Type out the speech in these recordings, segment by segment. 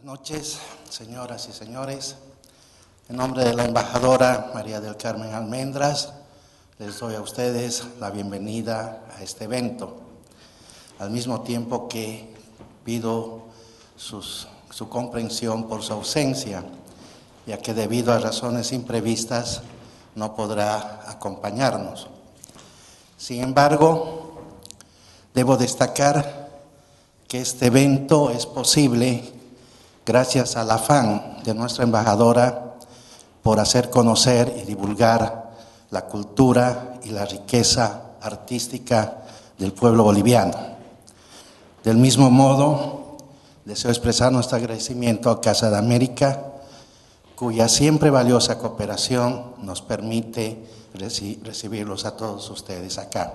Buenas noches, señoras y señores. En nombre de la embajadora María del Carmen Almendras, les doy a ustedes la bienvenida a este evento, al mismo tiempo que pido su comprensión por su ausencia, ya que debido a razones imprevistas no podrá acompañarnos. Sin embargo, debo destacar que este evento es posible gracias al afán de nuestra embajadora por hacer conocer y divulgar la cultura y la riqueza artística del pueblo boliviano. Del mismo modo, deseo expresar nuestro agradecimiento a Casa de América, cuya siempre valiosa cooperación nos permite recibirlos a todos ustedes acá.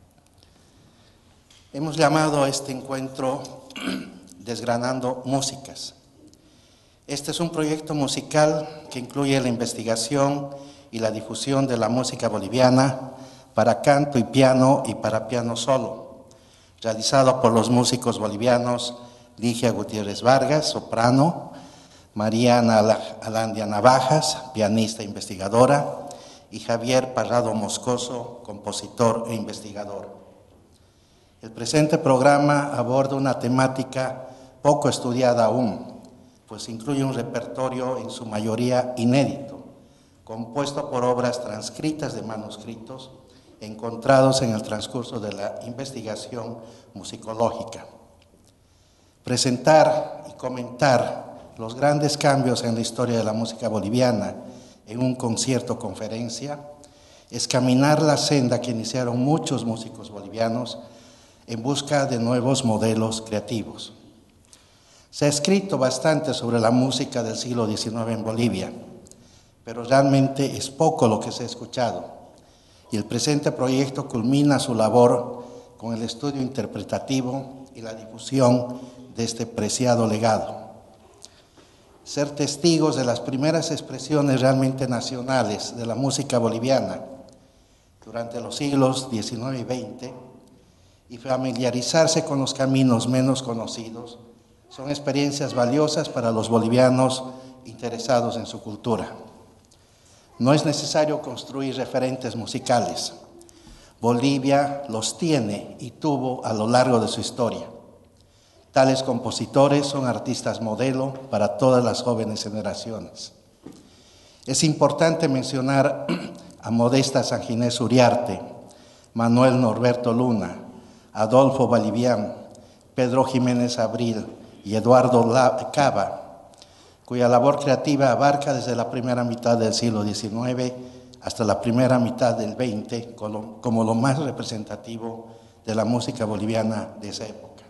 Hemos llamado a este encuentro Desgranando Músicas. Este es un proyecto musical que incluye la investigación y la difusión de la música boliviana para canto y para piano solo, realizado por los músicos bolivianos Ligia Gutiérrez Vargas, soprano, Mariana Alandia Navajas, pianista e investigadora, y Javier Parrado Moscoso, compositor e investigador. El presente programa aborda una temática poco estudiada aún, pues incluye un repertorio en su mayoría inédito, compuesto por obras transcritas de manuscritos encontrados en el transcurso de la investigación musicológica. Presentar y comentar los grandes cambios en la historia de la música boliviana en un concierto-conferencia es caminar la senda que iniciaron muchos músicos bolivianos en busca de nuevos modelos creativos. Se ha escrito bastante sobre la música del siglo XIX en Bolivia, pero realmente es poco lo que se ha escuchado, y el presente proyecto culmina su labor con el estudio interpretativo y la difusión de este preciado legado. Ser testigos de las primeras expresiones realmente nacionales de la música boliviana durante los siglos XIX y XX y familiarizarse con los caminos menos conocidos son experiencias valiosas para los bolivianos interesados en su cultura. No es necesario construir referentes musicales. Bolivia los tiene y tuvo a lo largo de su historia. Tales compositores son artistas modelo para todas las jóvenes generaciones. Es importante mencionar a Modesta San Ginés Uriarte, Manuel Norberto Luna, Adolfo Balivián, Pedro Jiménez Abril y Eduardo Cava, cuya labor creativa abarca desde la primera mitad del siglo XIX hasta la primera mitad del XX como lo más representativo de la música boliviana de esa época.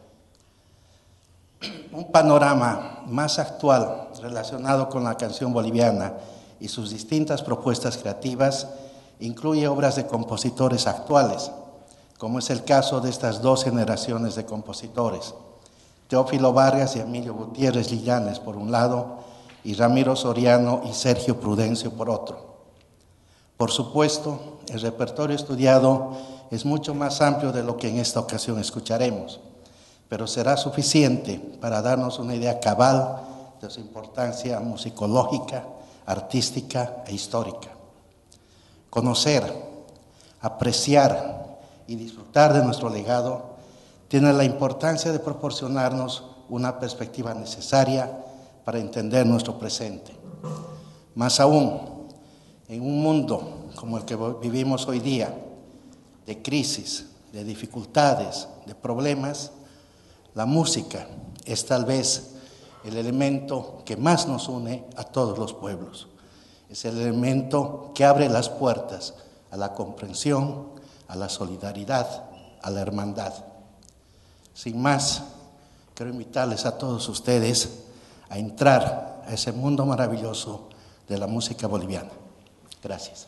Un panorama más actual relacionado con la canción boliviana y sus distintas propuestas creativas incluye obras de compositores actuales, como es el caso de estas dos generaciones de compositores, Teófilo Vargas y Emilio Gutiérrez Lillanes por un lado, y Ramiro Soriano y Sergio Prudencio por otro. Por supuesto, el repertorio estudiado es mucho más amplio de lo que en esta ocasión escucharemos, pero será suficiente para darnos una idea cabal de su importancia musicológica, artística e histórica. Conocer, apreciar y disfrutar de nuestro legado tiene la importancia de proporcionarnos una perspectiva necesaria para entender nuestro presente. Más aún, en un mundo como el que vivimos hoy día, de crisis, de dificultades, de problemas, la música es tal vez el elemento que más nos une a todos los pueblos. Es el elemento que abre las puertas a la comprensión, a la solidaridad, a la hermandad. Sin más, quiero invitarles a todos ustedes a entrar a ese mundo maravilloso de la música boliviana. Gracias.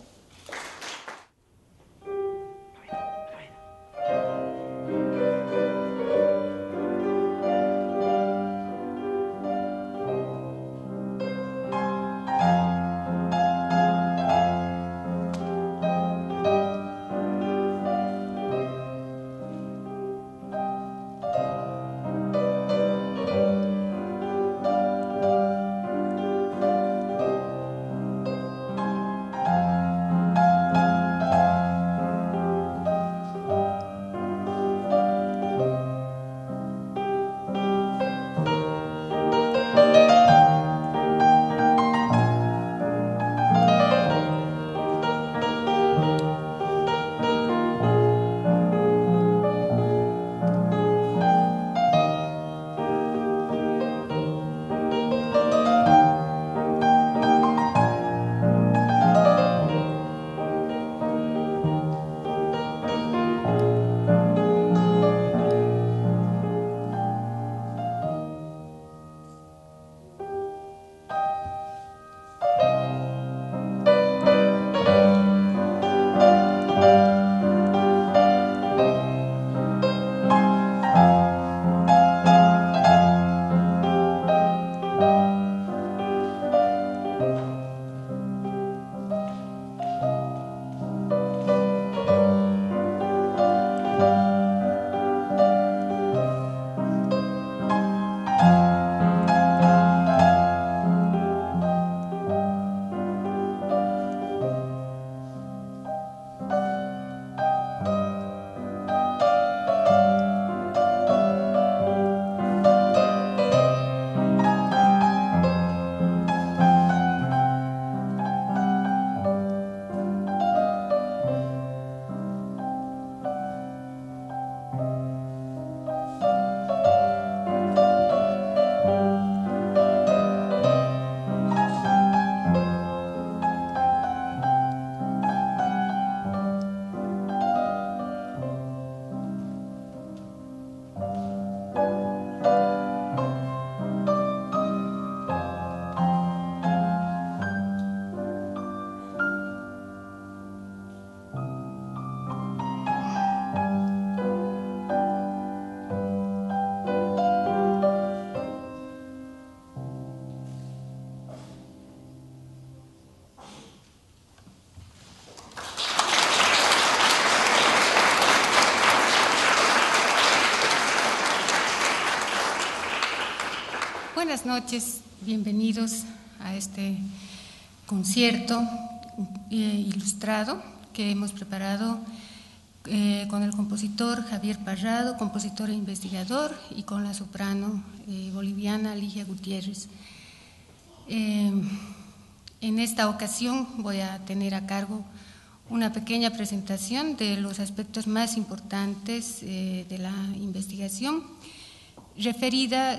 Buenas noches, bienvenidos a este concierto ilustrado que hemos preparado con el compositor Javier Parrado, compositor e investigador, y con la soprano boliviana Ligia Gutiérrez. En esta ocasión voy a tener a cargo una pequeña presentación de los aspectos más importantes de la investigación, referida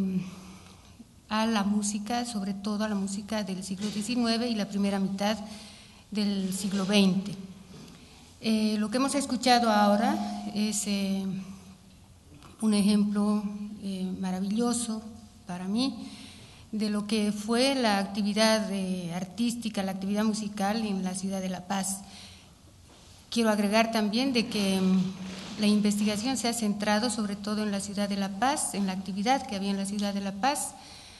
a la música, sobre todo a la música del siglo XIX y la primera mitad del siglo XX. Lo que hemos escuchado ahora es un ejemplo maravilloso para mí de lo que fue la actividad artística, la actividad musical en la ciudad de La Paz. Quiero agregar también de que la investigación se ha centrado sobre todo en la ciudad de La Paz, en la actividad que había en la ciudad de La Paz,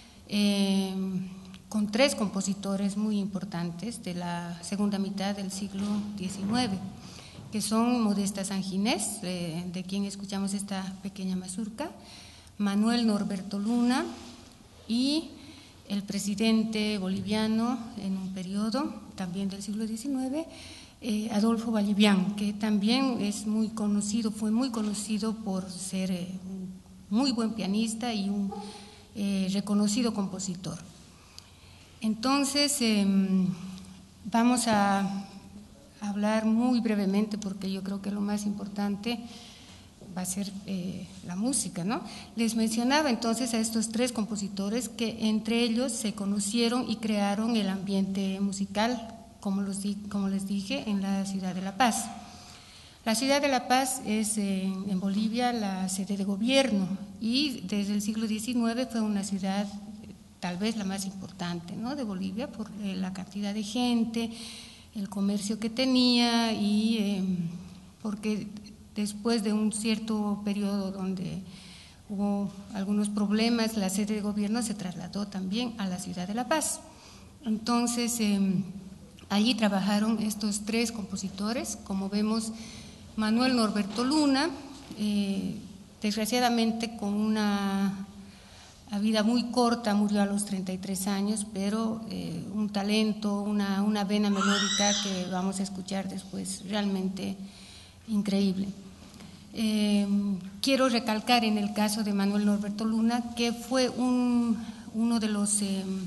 con tres compositores muy importantes de la segunda mitad del siglo XIX, que son Modesta Sanginés, de quien escuchamos esta pequeña mazurca, Manuel Norberto Luna y el presidente boliviano en un periodo también del siglo XIX, Adolfo Vallivian, que también es muy conocido, fue muy conocido por ser un muy buen pianista y un reconocido compositor. Entonces, vamos a hablar muy brevemente, porque yo creo que lo más importante va a ser la música, ¿no? Les mencionaba entonces a estos tres compositores que entre ellos se conocieron y crearon el ambiente musical, como les dije, en la ciudad de La Paz. La ciudad de La Paz es en Bolivia la sede de gobierno y desde el siglo XIX fue una ciudad tal vez la más importante, ¿no?, de Bolivia por la cantidad de gente, el comercio que tenía y porque después de un cierto periodo donde hubo algunos problemas, la sede de gobierno se trasladó también a la ciudad de La Paz. Entonces, allí trabajaron estos tres compositores, como vemos, Manuel Norberto Luna, desgraciadamente con una vida muy corta, murió a los 33 años, pero un talento, una vena melódica que vamos a escuchar después, realmente increíble. Quiero recalcar en el caso de Manuel Norberto Luna que fue uno de los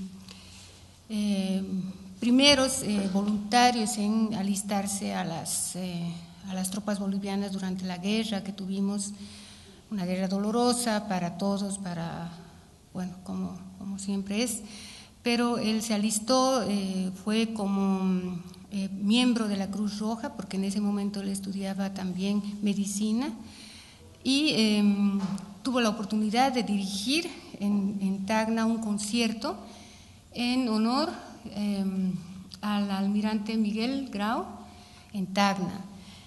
primeros voluntarios en alistarse a las tropas bolivianas durante la guerra que tuvimos, una guerra dolorosa para todos, bueno, como siempre es, pero él se alistó, fue como miembro de la Cruz Roja, porque en ese momento él estudiaba también medicina y tuvo la oportunidad de dirigir en Tacna un concierto en honor al almirante Miguel Grau en Tacna.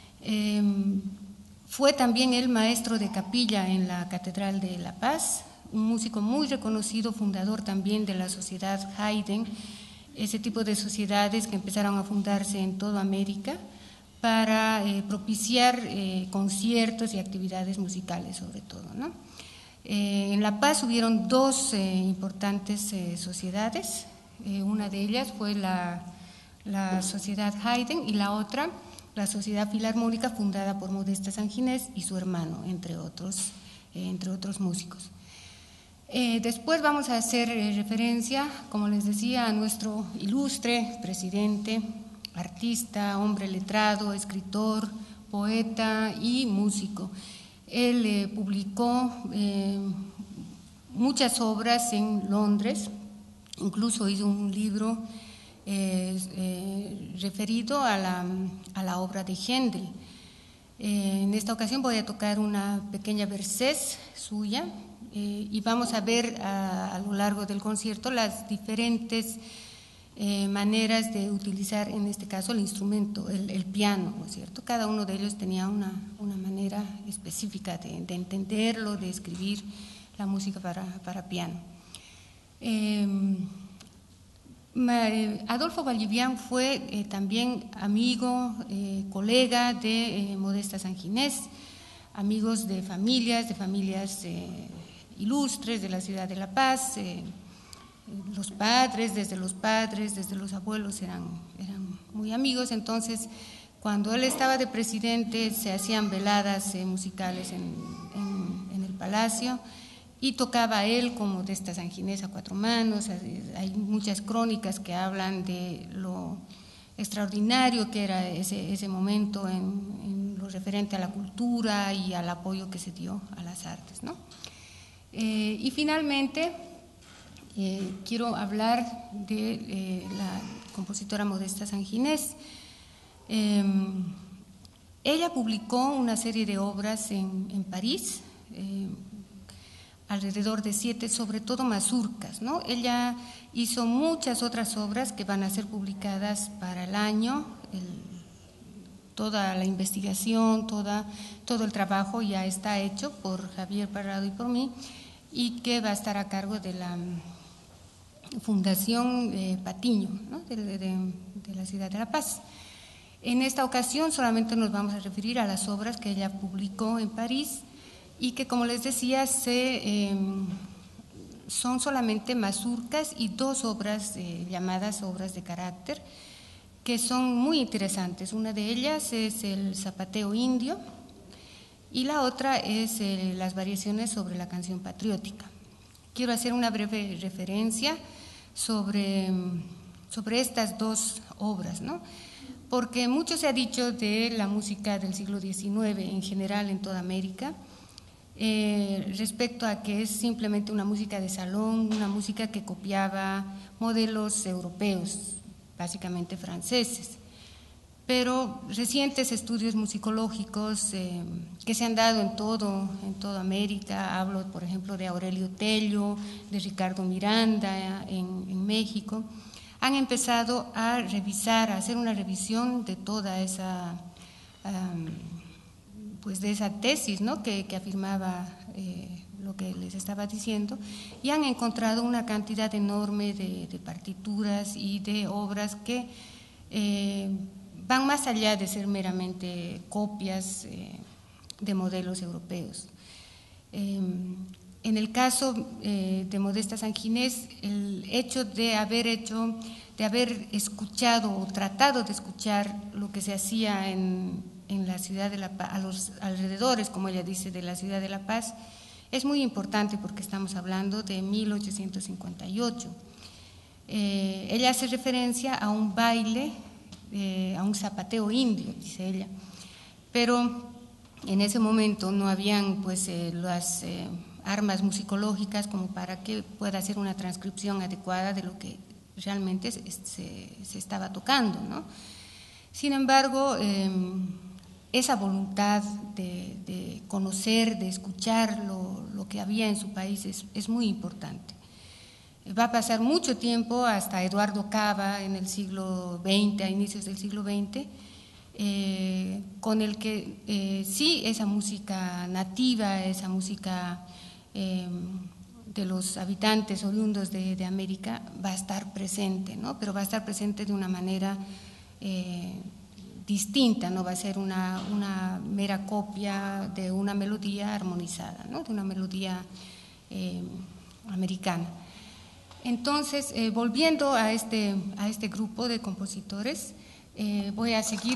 Fue también el maestro de capilla en la Catedral de La Paz, un músico muy reconocido, fundador también de la Sociedad Haydn, ese tipo de sociedades que empezaron a fundarse en toda América para propiciar conciertos y actividades musicales sobre todo, ¿no? En La Paz hubieron dos importantes sociedades, una de ellas fue la Sociedad Haydn y la otra la Sociedad Filarmónica, fundada por Modesta Sanginés y su hermano, entre otros músicos. Después vamos a hacer referencia, como les decía, a nuestro ilustre presidente, artista, hombre letrado, escritor, poeta y músico. Él publicó muchas obras en Londres, incluso hizo un libro referido a la obra de Händel. En esta ocasión voy a tocar una pequeña versés suya y vamos a ver a lo largo del concierto las diferentes maneras de utilizar, en este caso, el instrumento, el piano, ¿no es cierto? Cada uno de ellos tenía una manera específica de entenderlo, de escribir la música para piano. Adolfo Vallivian fue también amigo, colega de Modesta Sanginés, amigos de familias ilustres de la ciudad de La Paz. Los padres, desde los abuelos eran muy amigos. Entonces, cuando él estaba de presidente, se hacían veladas musicales en el palacio, y tocaba él con Modesta Sanginés a cuatro manos. Hay muchas crónicas que hablan de lo extraordinario que era ese momento en lo referente a la cultura y al apoyo que se dio a las artes, ¿no? Y finalmente quiero hablar de la compositora Modesta Sanginés. Ella publicó una serie de obras en París, alrededor de 7, sobre todo mazurcas, ¿no? Ella hizo muchas otras obras que van a ser publicadas para el año. Toda la investigación, todo el trabajo ya está hecho por Javier Parrado y por mí, y que va a estar a cargo de la Fundación Patiño, ¿no? de la ciudad de La Paz. En esta ocasión solamente nos vamos a referir a las obras que ella publicó en París, y que, como les decía, son solamente mazurcas y 2 obras llamadas obras de carácter, que son muy interesantes. Una de ellas es el zapateo indio y la otra es las variaciones sobre la canción patriótica. Quiero hacer una breve referencia sobre estas 2 obras, ¿no? Porque mucho se ha dicho de la música del siglo XIX en general en toda América, respecto a que es simplemente una música de salón, una música que copiaba modelos europeos, básicamente franceses. Pero recientes estudios musicológicos que se han dado en toda América, hablo por ejemplo de Aurelio Tello, de Ricardo Miranda en México, han empezado a revisar, a hacer una revisión de toda esa pues de esa tesis, ¿no? que afirmaba lo que les estaba diciendo, y han encontrado una cantidad enorme de partituras y de obras que van más allá de ser meramente copias de modelos europeos. En el caso de Modesta Sanginés, el hecho de haber escuchado o tratado de escuchar lo que se hacía en la ciudad de La Paz, a los alrededores, como ella dice, de la ciudad de La Paz, es muy importante porque estamos hablando de 1858. Ella hace referencia a un baile, a un zapateo indio, dice ella, pero en ese momento no habían pues las armas musicológicas como para que pueda hacer una transcripción adecuada de lo que realmente se estaba tocando, ¿no? Sin embargo, esa voluntad de conocer, de escuchar lo que había en su país es muy importante. Va a pasar mucho tiempo hasta Eduardo Cava en el siglo XX, a inicios del siglo XX, con el que sí esa música nativa, esa música de los habitantes oriundos de América va a estar presente, ¿no? Pero va a estar presente de una manera distinta, no va a ser una mera copia de una melodía armonizada, ¿no? De una melodía americana. Entonces, volviendo a este grupo de compositores, voy a seguir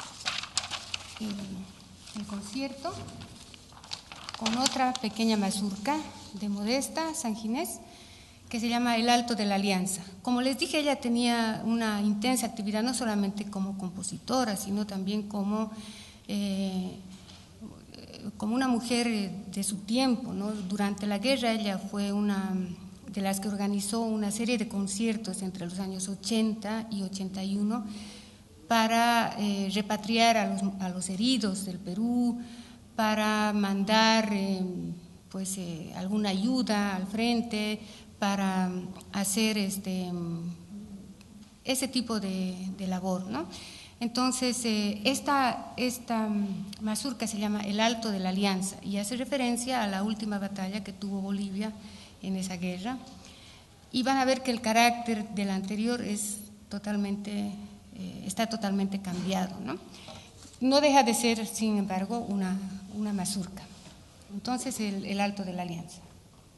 el concierto con otra pequeña mazurca de Modesta Sanginés que se llama El Alto de la Alianza. Como les dije, ella tenía una intensa actividad no solamente como compositora, sino también como una mujer de su tiempo, ¿no? Durante la guerra ella fue una de las que organizó una serie de conciertos entre los años 80 y 81 para repatriar a los heridos del Perú, para mandar alguna ayuda al frente, para hacer ese tipo de labor, ¿no? Entonces, esta mazurca se llama El Alto de la Alianza y hace referencia a la última batalla que tuvo Bolivia en esa guerra, y van a ver que el carácter del anterior está totalmente cambiado, ¿no? No deja de ser, sin embargo, una mazurca. Entonces, el Alto de la Alianza.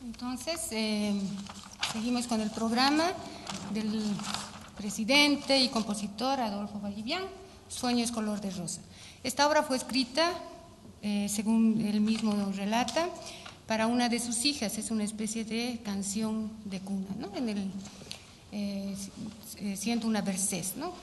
Entonces, seguimos con el programa del presidente y compositor Adolfo Vallivian, Sueños color de rosa. Esta obra fue escrita, según él mismo relata, para una de sus hijas. Es una especie de canción de cuna, ¿no? Siento una versés, ¿no?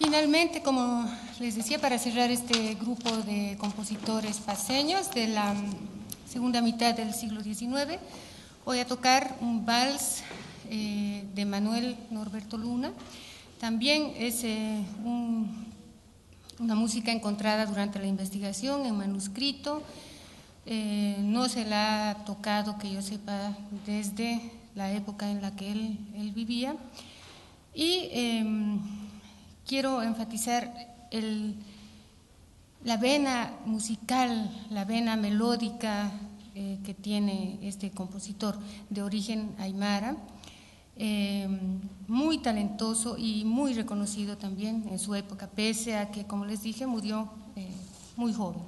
finalmente, como les decía, para cerrar este grupo de compositores paceños de la segunda mitad del siglo XIX, voy a tocar un vals de Manuel Norberto Luna. También es una música encontrada durante la investigación en manuscrito. No se la ha tocado, que yo sepa, desde la época en la que él vivía. Y quiero enfatizar la vena musical, la vena melódica que tiene este compositor de origen aymara, muy talentoso y muy reconocido también en su época, pese a que, como les dije, murió muy joven.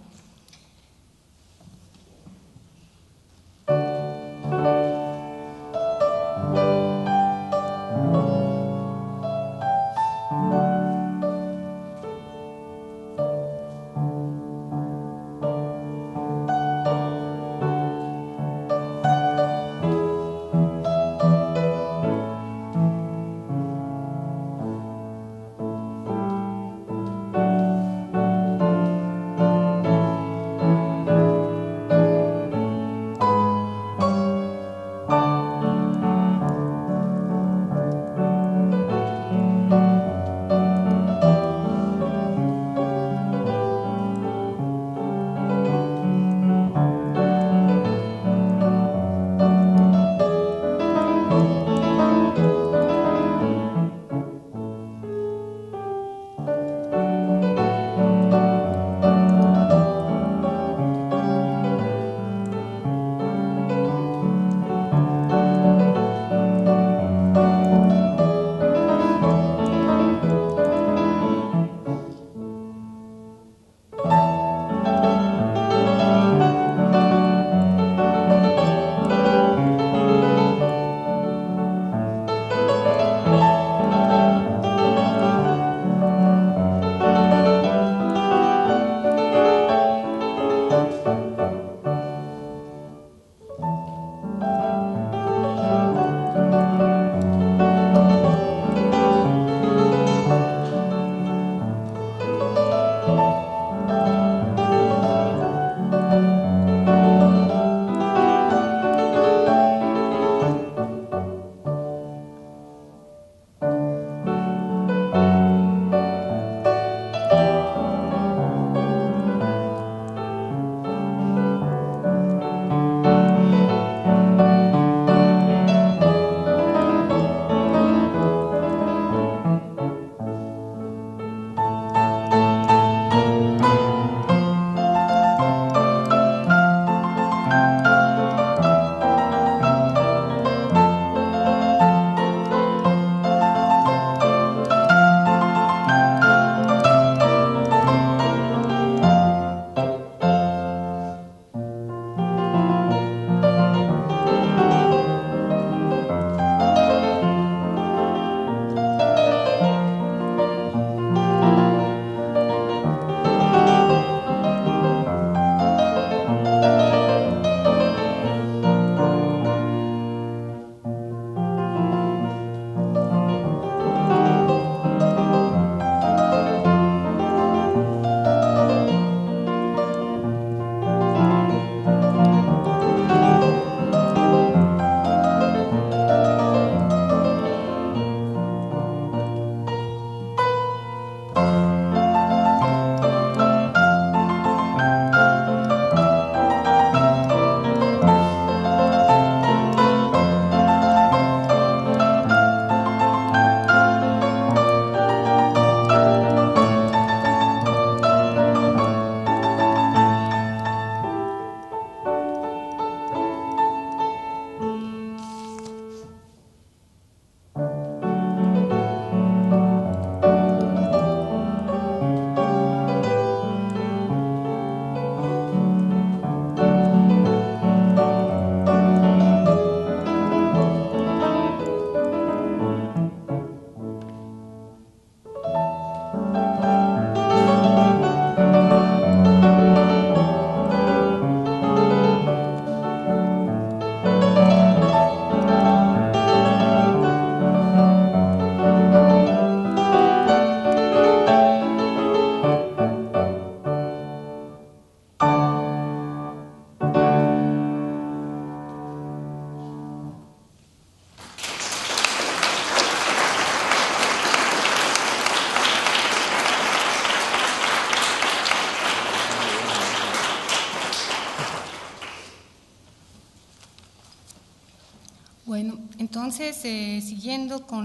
Bueno, entonces, siguiendo con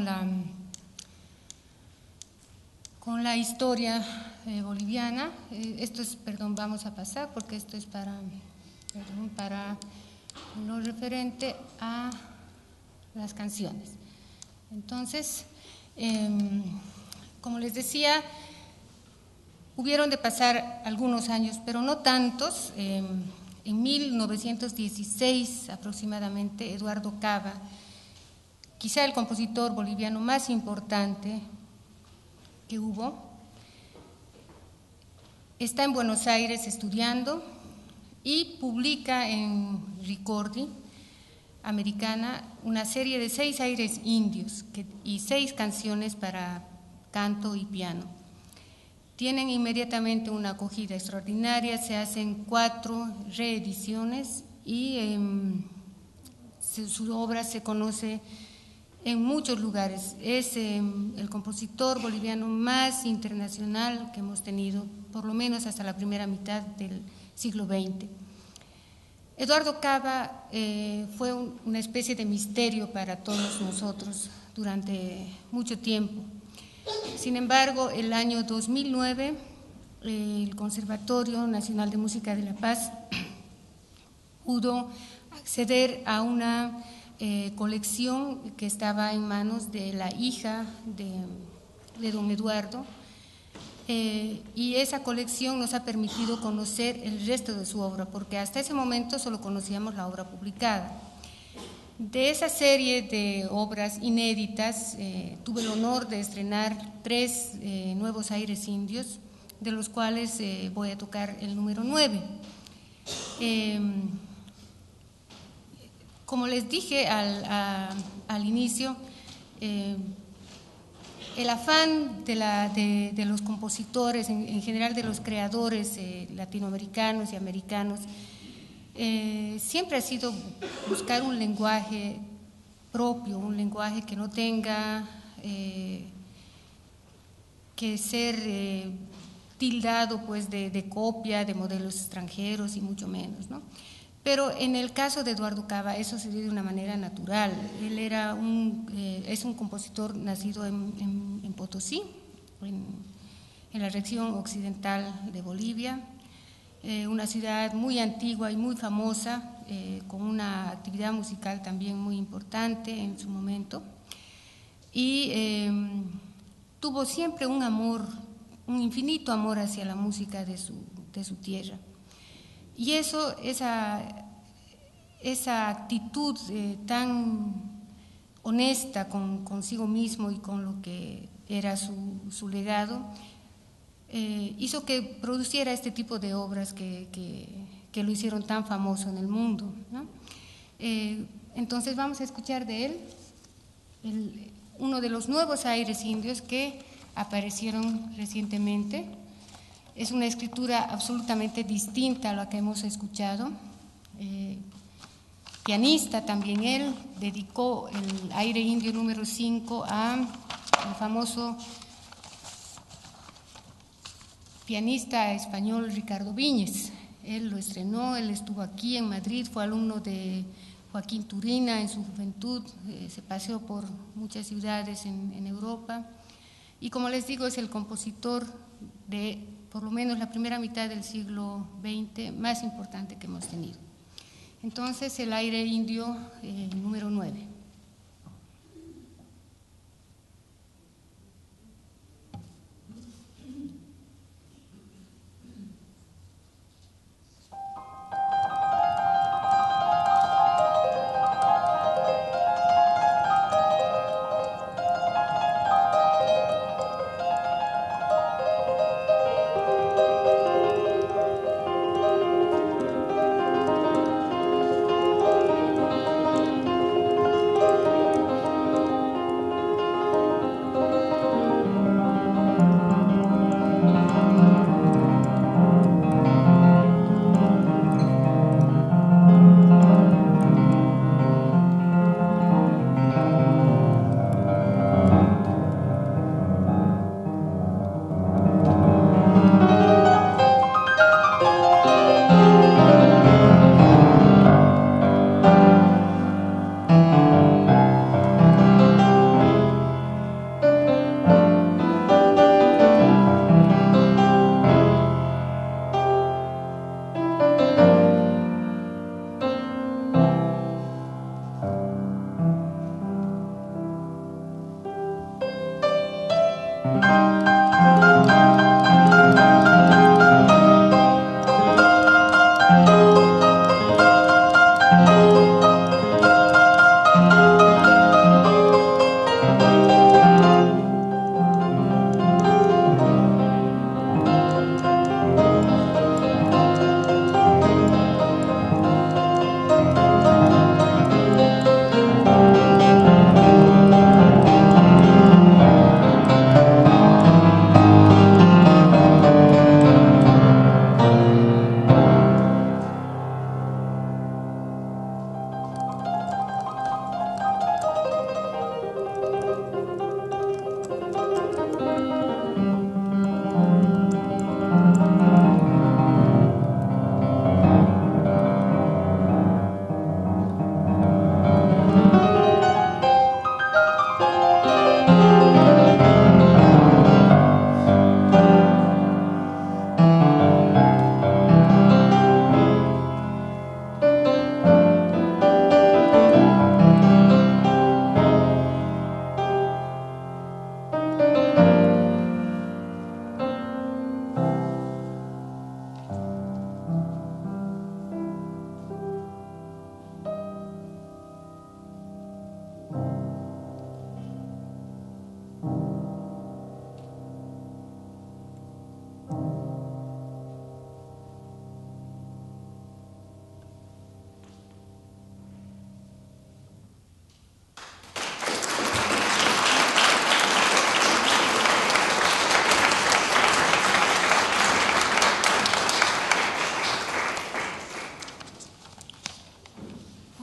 la historia boliviana, esto es, perdón, vamos a pasar porque esto es para lo referente a las canciones. Entonces, como les decía, hubieron de pasar algunos años, pero no tantos. En 1916 aproximadamente, Eduardo Cava, quizá el compositor boliviano más importante que hubo, está en Buenos Aires estudiando y publica en Ricordi Americana una serie de 6 aires indios y 6 canciones para canto y piano. Tienen inmediatamente una acogida extraordinaria, se hacen 4 reediciones y su obra se conoce en muchos lugares. Es el compositor boliviano más internacional que hemos tenido, por lo menos hasta la primera mitad del siglo XX. Eduardo Cava fue una especie de misterio para todos nosotros durante mucho tiempo. Sin embargo, el año 2009, el Conservatorio Nacional de Música de La Paz pudo acceder a una colección que estaba en manos de la hija de don Eduardo, y esa colección nos ha permitido conocer el resto de su obra, porque hasta ese momento solo conocíamos la obra publicada. De esa serie de obras inéditas, tuve el honor de estrenar 3 nuevos aires indios, de los cuales voy a tocar el número 9. Como les dije al inicio, el afán de los compositores, en general de los creadores latinoamericanos y americanos, siempre ha sido buscar un lenguaje propio, un lenguaje que no tenga que ser tildado pues de copia de modelos extranjeros y mucho menos, ¿no? Pero en el caso de Eduardo Cava eso se dio de una manera natural. Él era es un compositor nacido en Potosí, en la región occidental de Bolivia, una ciudad muy antigua y muy famosa, con una actividad musical también muy importante en su momento, y tuvo siempre un amor, un infinito amor hacia la música de su tierra. Y esa actitud tan honesta consigo mismo y con lo que era su legado, hizo que produciera este tipo de obras que lo hicieron tan famoso en el mundo, ¿no? Entonces vamos a escuchar de él uno de los nuevos aires indios que aparecieron recientemente. Es una escritura absolutamente distinta a la que hemos escuchado. Pianista también él, dedicó el aire indio número 5 al famoso pianista español Ricardo Viñes. Él lo estrenó, él estuvo aquí en Madrid, fue alumno de Joaquín Turina en su juventud, se paseó por muchas ciudades en Europa, y como les digo, es el compositor de por lo menos la primera mitad del siglo XX más importante que hemos tenido. Entonces, el aire indio número 9.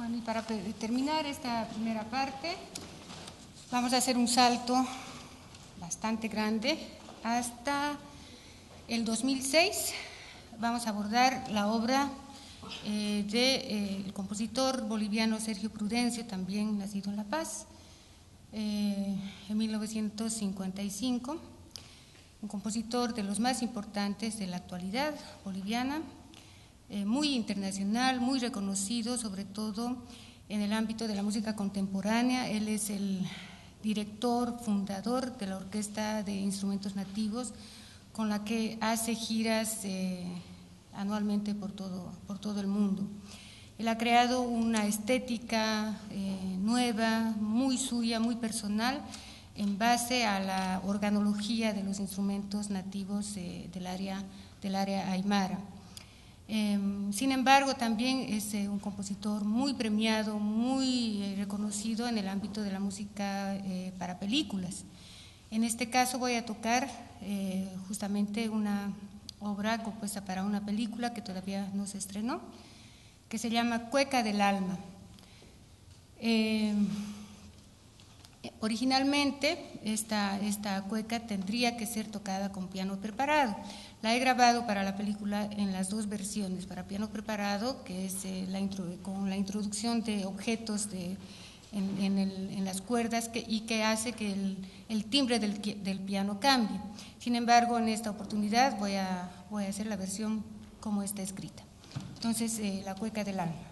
Bueno, y para terminar esta primera parte, vamos a hacer un salto bastante grande hasta el 2006. Vamos a abordar la obra del compositor boliviano Sergio Prudencio, también nacido en La Paz, en 1955, un compositor de los más importantes de la actualidad boliviana, muy internacional, muy reconocido, sobre todo en el ámbito de la música contemporánea. Él es el director, fundador de la Orquesta de Instrumentos Nativos, con la que hace giras anualmente por todo el mundo. Él ha creado una estética nueva, muy suya, muy personal, en base a la organología de los instrumentos nativos del área aymara. Sin embargo, también es un compositor muy premiado, muy reconocido en el ámbito de la música para películas. En este caso voy a tocar justamente una obra compuesta para una película que todavía no se estrenó, que se llama Cueca del Alma. Originalmente esta cueca tendría que ser tocada con piano preparado. La he grabado para la película en las dos versiones, para piano preparado, que es con la introducción de objetos en las cuerdas y que hace que el timbre del piano cambie. Sin embargo, en esta oportunidad voy a hacer la versión como está escrita. Entonces, la Cueca del Alma.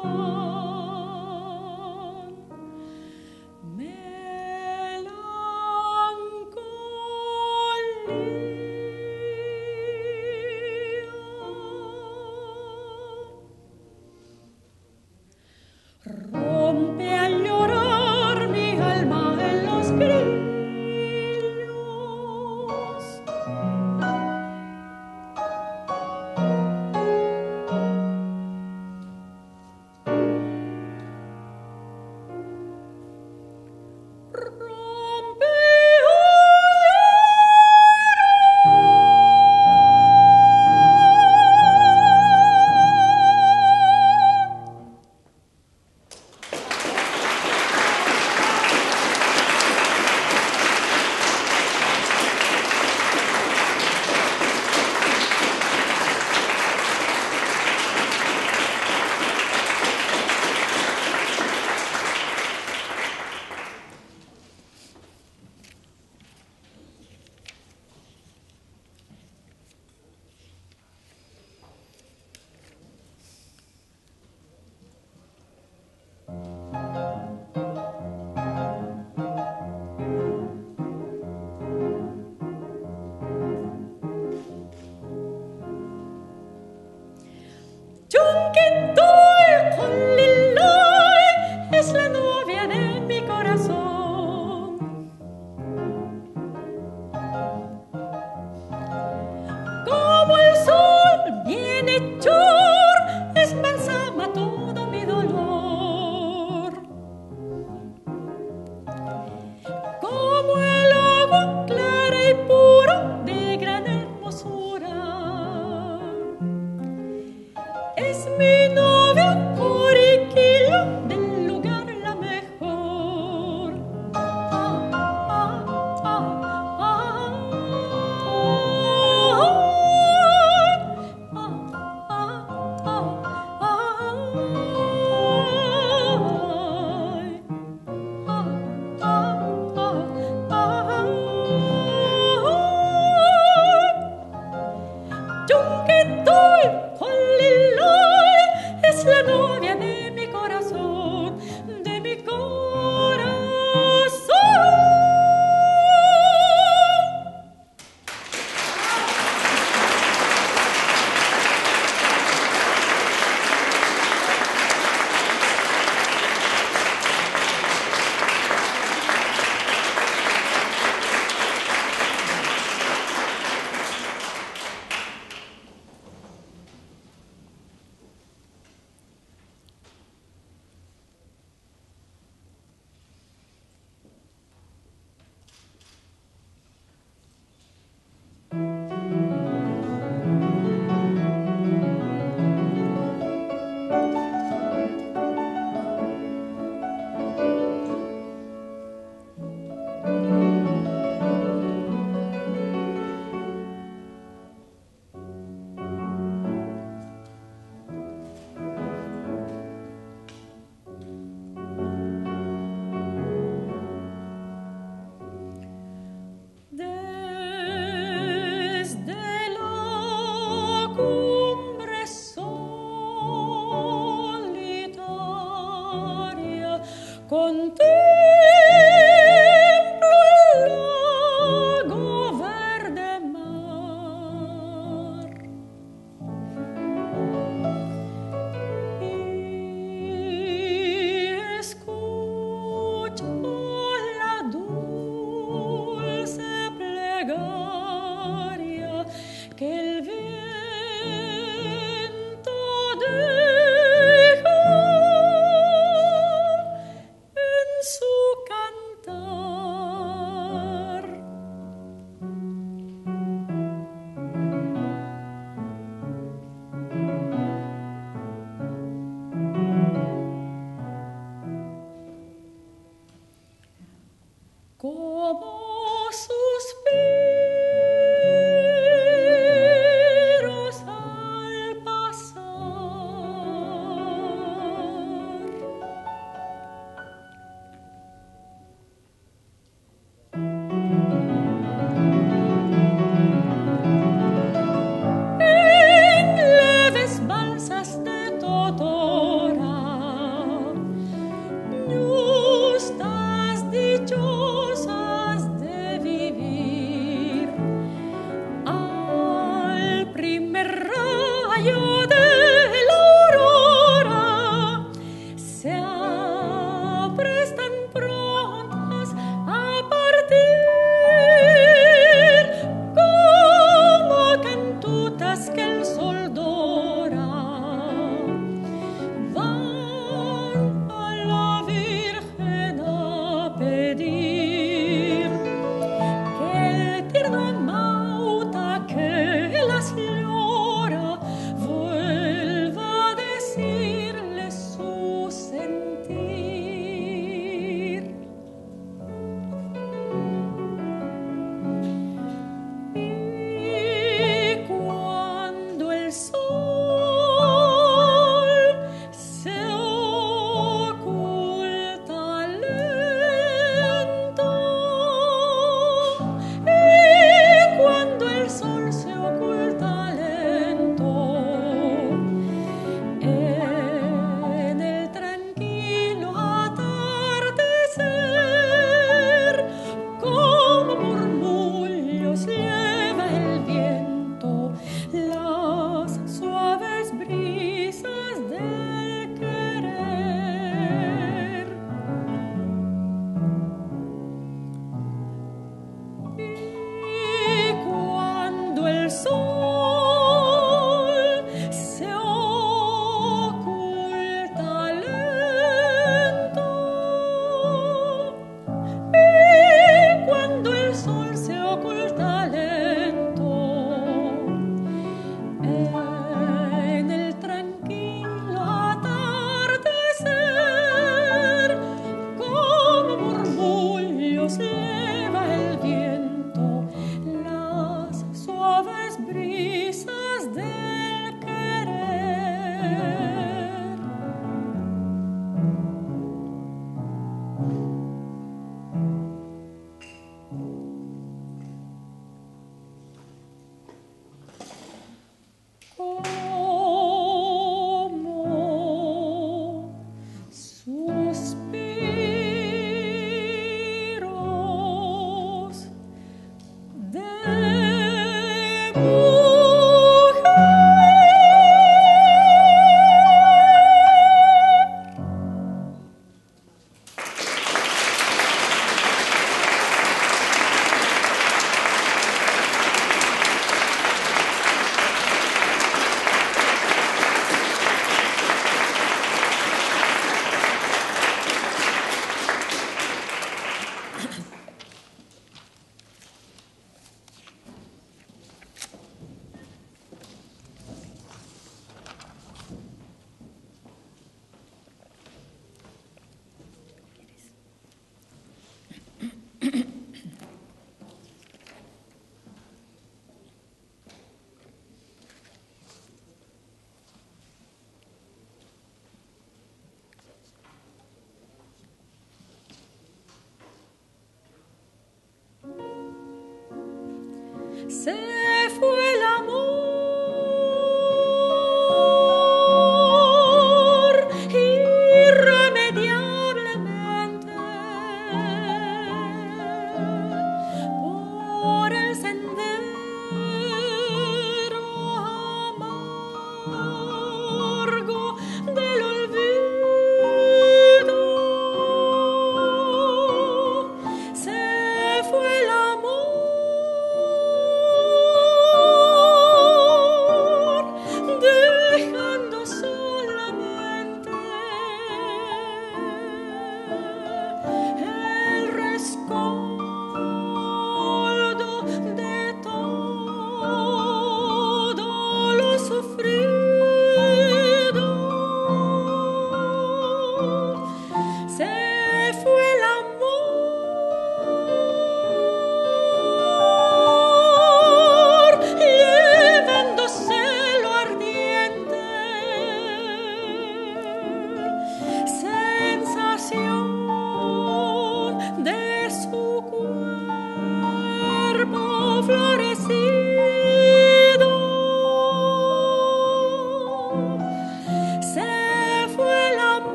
Totora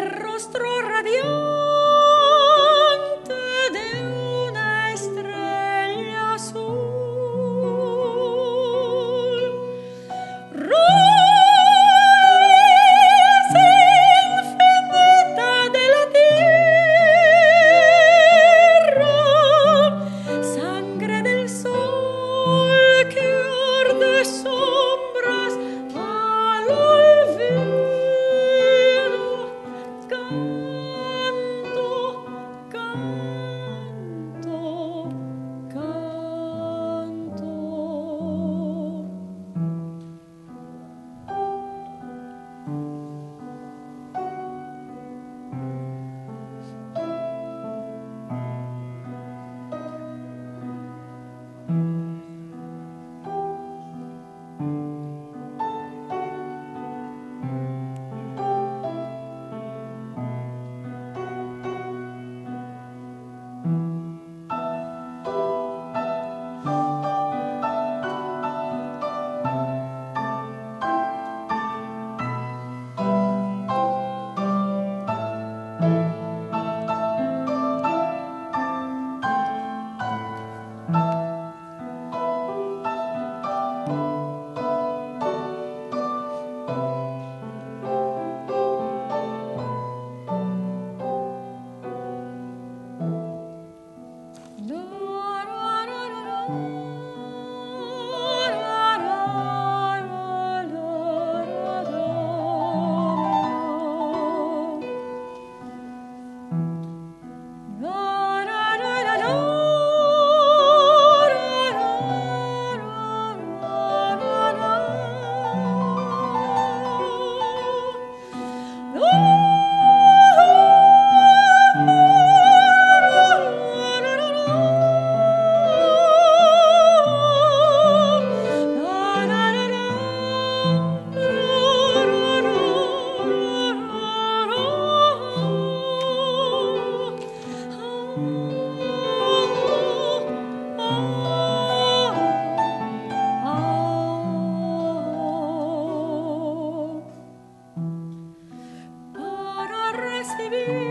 recibir